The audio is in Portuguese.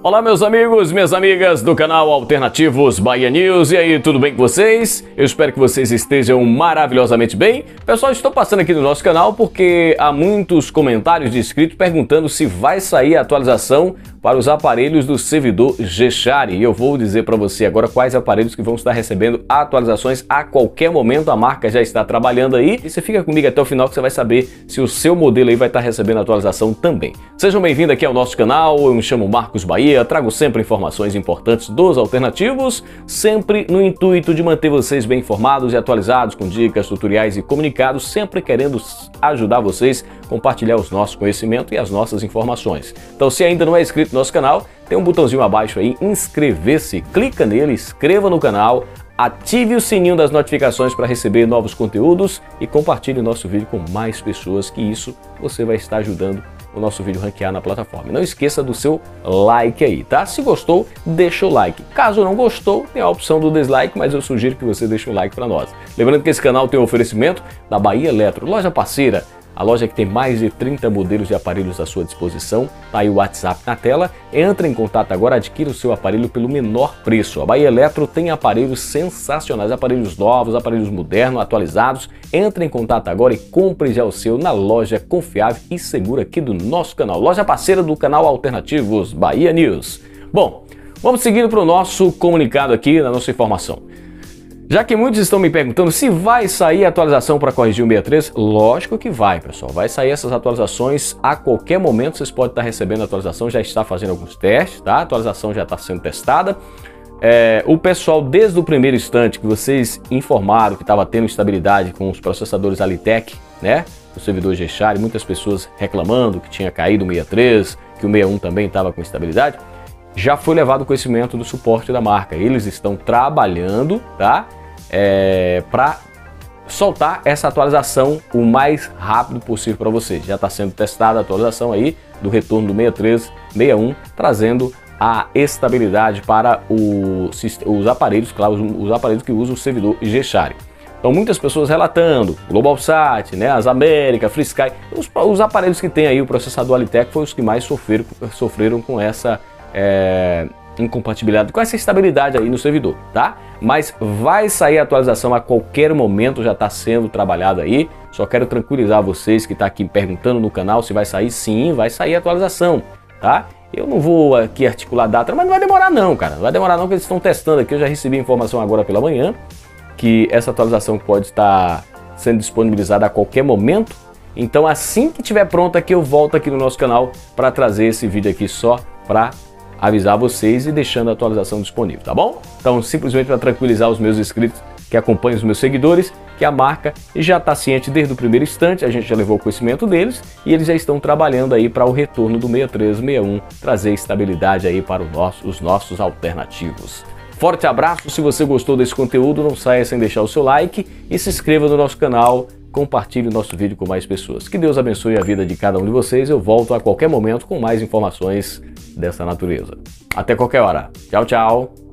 Olá meus amigos, minhas amigas do canal Alternativos Bahia News. E aí, tudo bem com vocês? Eu espero que vocês estejam maravilhosamente bem. Pessoal, estou passando aqui no nosso canal porque há muitos comentários de inscritos perguntando se vai sair a atualização para os aparelhos do servidor G-Share. E eu vou dizer para você agora quais aparelhos que vão estar recebendo atualizações a qualquer momento. A marca já está trabalhando aí e você fica comigo até o final que você vai saber se o seu modelo aí vai estar recebendo atualização também. Sejam bem-vindos aqui ao nosso canal. Eu me chamo Marcos Bahia, trago sempre informações importantes dos alternativos, sempre no intuito de manter vocês bem informados e atualizados com dicas, tutoriais e comunicados, sempre querendo ajudar vocês a compartilhar os nossos conhecimentos e as nossas informações. Então, se ainda não é inscrito no nosso canal, tem um botãozinho abaixo aí, inscrever-se, clica nele, inscreva no canal, ative o sininho das notificações para receber novos conteúdos e compartilhe o nosso vídeo com mais pessoas, que isso você vai estar ajudando o nosso vídeo ranquear na plataforma. Não esqueça do seu like aí, tá? Se gostou, deixa o like. Caso não gostou, tem a opção do dislike, mas eu sugiro que você deixe o like para nós. Lembrando que esse canal tem um oferecimento da Bahia Eletro, loja parceira, a loja que tem mais de 30 modelos de aparelhos à sua disposição. Tá aí o WhatsApp na tela. Entre em contato agora, adquira o seu aparelho pelo menor preço. A Bahia Eletro tem aparelhos sensacionais, aparelhos novos, aparelhos modernos, atualizados. Entre em contato agora e compre já o seu na loja confiável e segura aqui do nosso canal. Loja parceira do canal Alternativos Bahia News. Bom, vamos seguindo para o nosso comunicado aqui, na nossa informação. Já que muitos estão me perguntando se vai sair a atualização para corrigir o 63, lógico que vai, pessoal. Vai sair essas atualizações a qualquer momento, vocês podem estar recebendo a atualização, já está fazendo alguns testes, tá? A atualização já está sendo testada. O pessoal, desde o primeiro instante que vocês informaram que estava tendo instabilidade com os processadores Alitec, né? O servidor G-Share, muitas pessoas reclamando que tinha caído o 63, que o 61 também estava com instabilidade. Já foi levado o conhecimento do suporte da marca. Eles estão trabalhando, tá? Para soltar essa atualização o mais rápido possível para vocês. Já está sendo testada a atualização aí do retorno do 63, 61, trazendo a estabilidade para os aparelhos, claro, os aparelhos que usam o servidor G-Share. Então, muitas pessoas relatando, Globalsat, né, as América, FreeSky, os aparelhos que tem aí o processador Alitec foram os que mais sofreram com essa incompatibilidade, com essa estabilidade aí no servidor, tá? Mas vai sair a atualização a qualquer momento, já está sendo trabalhado aí. Só quero tranquilizar vocês que estão aqui perguntando no canal se vai sair. Sim, vai sair a atualização, tá? Eu não vou aqui articular data, mas não vai demorar não, cara. Não vai demorar não, que eles estão testando aqui. Eu já recebi informação agora pela manhã que essa atualização pode estar sendo disponibilizada a qualquer momento. Então, assim que estiver pronto aqui, eu volto aqui no nosso canal para trazer esse vídeo aqui só para avisar vocês e deixando a atualização disponível, tá bom? Então, simplesmente para tranquilizar os meus inscritos que acompanham os meus seguidores, que a marca já está ciente desde o primeiro instante, a gente já levou o conhecimento deles e eles já estão trabalhando aí para o retorno do 63, 61, trazer estabilidade aí para os nossos alternativos. Forte abraço, se você gostou desse conteúdo, não saia sem deixar o seu like e se inscreva no nosso canal, compartilhe o nosso vídeo com mais pessoas. Que Deus abençoe a vida de cada um de vocês, eu volto a qualquer momento com mais informações dessa natureza. Até qualquer hora. Tchau, tchau.